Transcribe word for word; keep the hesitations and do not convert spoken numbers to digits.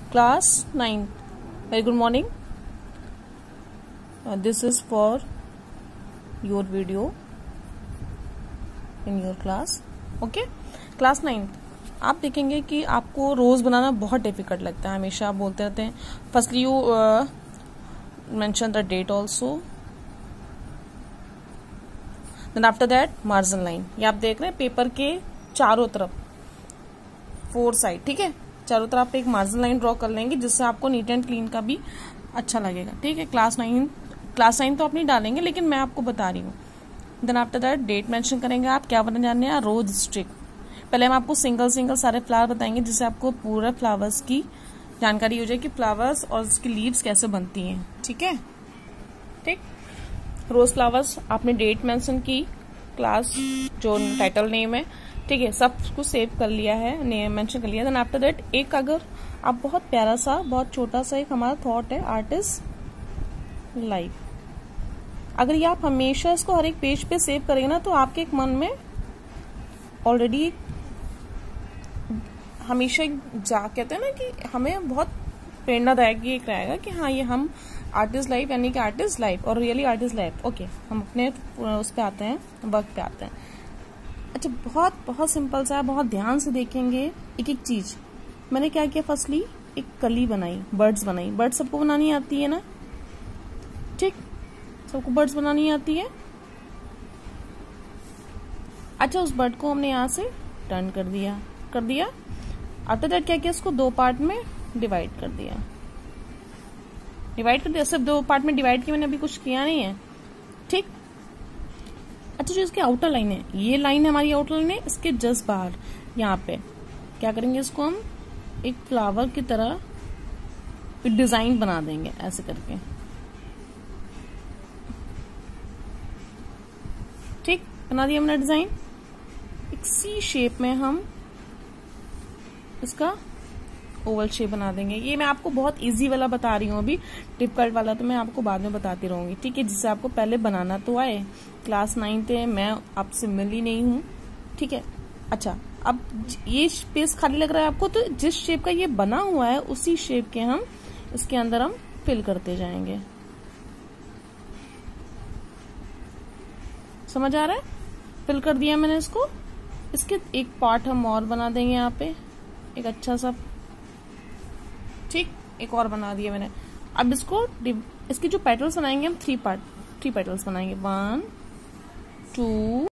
Class nine. Very good morning. Uh, this is for your video in your class. Okay. Class nine. आप देखेंगे कि आपको रोज बनाना बहुत difficult लगता है. हमेशा आप बोलते रहते हैं. Firstly you mention the date also. Then after that margin line. ये आप देख रहे हैं पेपर के चारों तरफ, फोर साइड. ठीक है, चारों तरफ एक मार्जिन लाइन ड्रॉ कर लेंगे जिससे आपको नीट एंड क्लीन का भी अच्छा लगेगा. ठीक है. क्लास नाइन क्लास नाइन तो आप नहीं डालेंगे, लेकिन मैं आपको बता रही हूँ. Then after that date mention करेंगे. आप क्या बना जानने हैं? Rose stick. पहले हम आपको सिंगल सिंगल सारे फ्लावर बताएंगे जिससे आपको पूरा फ्लावर्स की जानकारी हो जाए कि फ्लावर्स और उसकी लीव्स कैसे बनती हैं. ठीक है. ठीक. रोज फ्लावर्स आपने डेट मेंशन की, क्लास जो टाइटल नेम है. ठीक है, सब कुछ सेव कर लिया है, नेम मेंशन कर लिया. देन आफ्टर दैट एक अगर आप बहुत प्यारा सा, बहुत छोटा सा एक हमारा थॉट है, आर्टिस्ट लाइफ. अगर ये आप हमेशा इसको हर एक पेज पे सेव करेंगे ना, तो आपके एक मन में ऑलरेडी हमेशा जा कहते हैं ना कि हमें बहुत प्रेरणादायक ये रहेगा कि हाँ ये हम आर्टिस्ट लाइफ यानी कि आर्टिस्ट लाइफ और रियली आर्टिस्ट लाइफ. ओके, हम अपने उस पे आते हैं, वर्क पे आते हैं. अच्छा, बहुत बहुत सिंपल सा है, बहुत ध्यान से देखेंगे एक एक चीज. मैंने क्या किया? फर्स्टली एक कली बनाई, बर्ड्स बनाई. बर्ड सबको बनानी आती है ना? ठीक, सबको बर्ड्स बनानी आती है. अच्छा, उस बर्ड को हमने यहाँ से टर्न कर दिया कर दिया आफ्टर दैट क्या किया? इसको दो पार्ट में डिवाइड कर दिया. डिवाइड कर दिया, सिर्फ दो पार्ट में डिवाइड किया, मैंने अभी कुछ किया नहीं है. ठीक. अच्छा, जो इसकी आउटर लाइन है, ये लाइन है हमारी आउटर लाइन है. इसके जस्ट बाहर यहाँ पे क्या करेंगे? इसको हम एक फ्लावर की तरह डिजाइन बना देंगे ऐसे करके. ठीक, बना दिया हमने डिजाइन. एक सी शेप में हम इसका ओवल शेप बना देंगे. ये मैं आपको बहुत इजी वाला बता रही हूँ, अभी डिफिकल्ट वाला तो मैं आपको बाद में बताती रहूंगी. ठीक है, जिससे आपको पहले बनाना तो आए. क्लास नाइन थे, मैं आपसे मिली नहीं हूँ. ठीक है. अच्छा, अब ये स्पेस खाली लग रहा है आपको, तो जिस शेप का ये बना हुआ है उसी शेप के हम इसके अंदर हम फिल करते जाएंगे. समझ आ रहा है? फिल कर दिया मैंने इसको. इसके एक पार्ट हम और बना देंगे यहाँ पे, एक अच्छा सा. ठीक, एक और बना दिया मैंने. अब इसको इसके जो पेटल्स बनाएंगे हम थ्री पार्ट थ्री पेटल्स बनाएंगे. One, to,